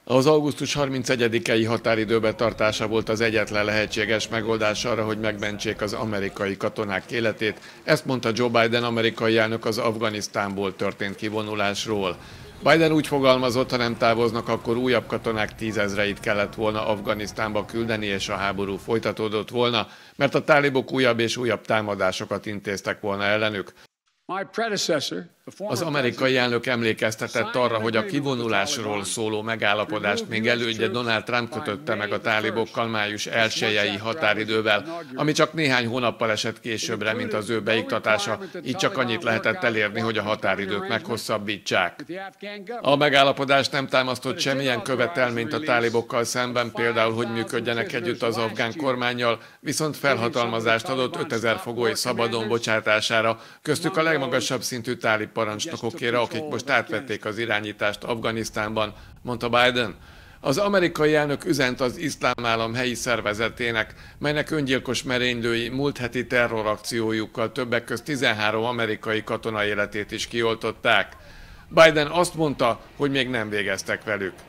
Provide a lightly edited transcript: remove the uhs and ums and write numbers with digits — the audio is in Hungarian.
Az augusztus 31-i határidő betartása volt az egyetlen lehetséges megoldás arra, hogy megmentsék az amerikai katonák életét. Ezt mondta Joe Biden amerikai elnök az Afganisztánból történt kivonulásról. Biden úgy fogalmazott, ha nem távoznak, akkor újabb katonák 10 000-eit kellett volna Afganisztánba küldeni, és a háború folytatódott volna, mert a tálibok újabb és újabb támadásokat intéztek volna ellenük. Az amerikai elnök emlékeztetett arra, hogy a kivonulásról szóló megállapodást még elődje Donald Trump kötötte meg a tálibokkal május 1-i határidővel, ami csak néhány hónappal esett későbbre, mint az ő beiktatása, így csak annyit lehetett elérni, hogy a határidőt meghosszabbítsák. A megállapodás nem támasztott semmilyen követelményt a tálibokkal szemben, például, hogy működjenek együtt az afgán kormánnyal, viszont felhatalmazást adott 5000 fogoly szabadon bocsátására, köztük a legmagasabb szintű tálib parancsnokokére, akik most átvették az irányítást Afganisztánban, mondta Biden. Az amerikai elnök üzent az Iszlám Állam helyi szervezetének, melynek öngyilkos merénylői múlt heti terrorakciójukkal többek közt 13 amerikai katona életét is kioltották. Biden azt mondta, hogy még nem végeztek velük.